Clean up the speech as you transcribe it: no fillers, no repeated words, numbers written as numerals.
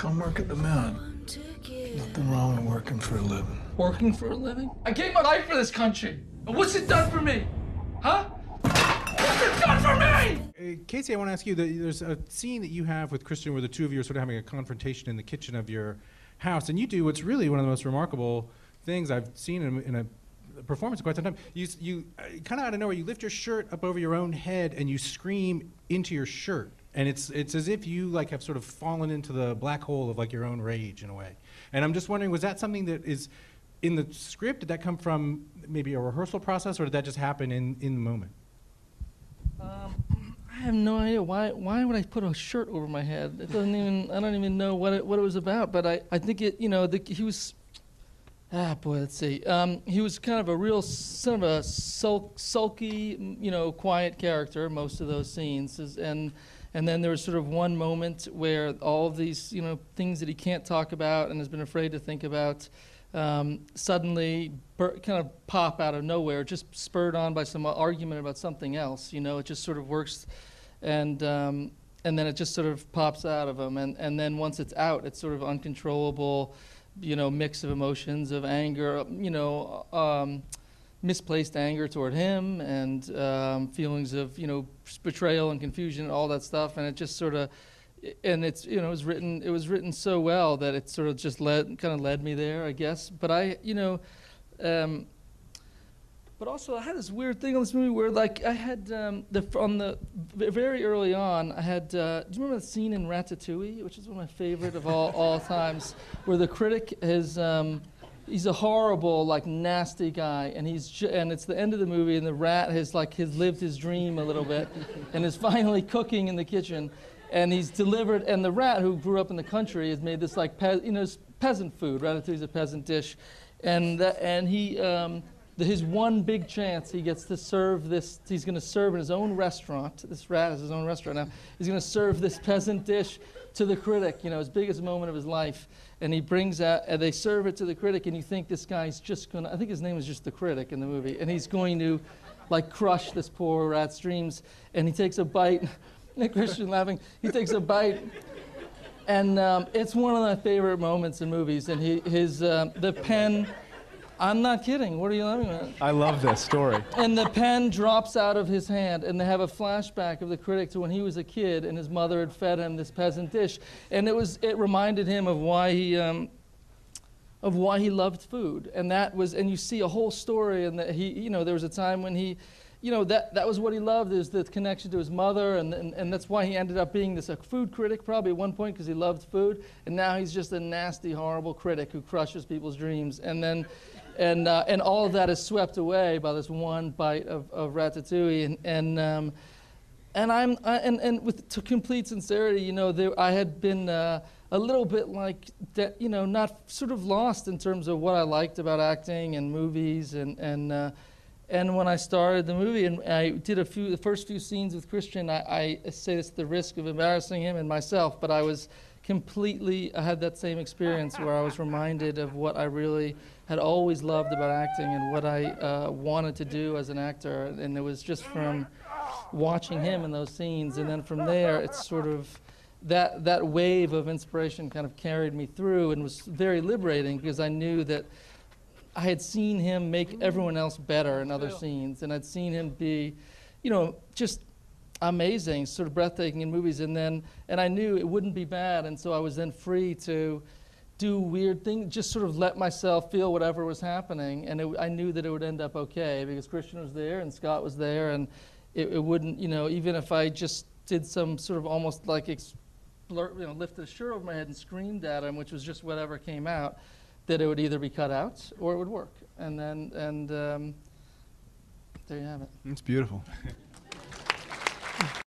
come work at the Mint. Nothing wrong with working for a living. Working for a living? I gave my life for this country. And what's it done for me? Huh? What's it done for me? Casey, I want to ask you, there's a scene that you have with Christian where the two of you are sort of having a confrontation in the kitchen of your house, and you do what's really one of the most remarkable things I've seen in a performance in quite some time. You kind of out of nowhere, you lift your shirt up over your own head and you scream into your shirt. And it's as if you like have sort of fallen into the black hole of like your own rage in a way. And I'm just wondering, was that something that is in the script? Did that come from maybe a rehearsal process, or did that just happen in the moment? I have no idea. Why would I put a shirt over my head? It doesn't even. I don't even know what it was about. But I think it. You know, he was. Let's see. He was kind of a real sort of a sulky, you know, quiet character most of those scenes. And then there was sort of one moment where all of these, you know, things that he can't talk about and has been afraid to think about, suddenly kind of pop out of nowhere, just spurred on by some argument about something else. You know, it just sort of works, and then it just sort of pops out of him. And then once it's out, it's sort of uncontrollable, you know, mix of emotions of anger, you know, misplaced anger toward him, and feelings of, you know, betrayal and confusion and all that stuff. And it just sort of, and it's, you know, it was written so well that it sort of just kind of led me there, I guess. But I, you know, but also I had this weird thing on this movie where, like, I had very early on, I had, do you remember the scene in Ratatouille, which is one of my favorite of all times, where the critic is, he's a horrible, like, nasty guy, and and it's the end of the movie, and the rat has lived his dream a little bit, and is finally cooking in the kitchen, and he's delivered, and the rat, who grew up in the country, has made this, like, peasant food. Ratatouille's a peasant dish, and he, his one big chance, he gets to serve this. He's going to serve in his own restaurant. This rat has his own restaurant now. He's going to serve this peasant dish to the critic, you know, his biggest moment of his life. And he brings out, and they serve it to the critic, and you think this guy's just going to, I think his name is just the critic in the movie, and he's going to, like, crush this poor rat's dreams. And he takes a bite, and Christian laughing, he takes a bite, and it's one of my favorite moments in movies. And the pen, I'm not kidding, what are you laughing at? I love this story. And the pen drops out of his hand, and they have a flashback of the critic to when he was a kid and his mother had fed him this peasant dish. And it reminded him of why he loved food. And and you see a whole story, and that he, you know, there was a time when he, you know, that was what he loved, is the connection to his mother, and that's why he ended up being a food critic probably at one point, because he loved food. And now he's just a nasty, horrible critic who crushes people's dreams. And then and all of that is swept away by this one bite of Ratatouille, and with complete sincerity, you know, I had been a little bit like, you know, not sort of lost in terms of what I liked about acting and movies, and when I started the movie and I did the first few scenes with Christian, I say this at the risk of embarrassing him and myself, but I had that same experience where I was reminded of what I really had always loved about acting and what I wanted to do as an actor. And it was just from watching him in those scenes. And then from there, it's sort of that wave of inspiration kind of carried me through, and was very liberating, because I knew that I had seen him make everyone else better in other scenes. And I'd seen him be, you know, just amazing, sort of breathtaking in movies, and I knew it wouldn't be bad, and so I was then free to do weird things, just sort of let myself feel whatever was happening, and I knew that it would end up okay, because Christian was there and Scott was there, and it wouldn't, you know, even if I just did some sort of almost like lifted a shirt over my head and screamed at him, which was just whatever came out, that it would either be cut out or it would work, and there you have it. It's beautiful.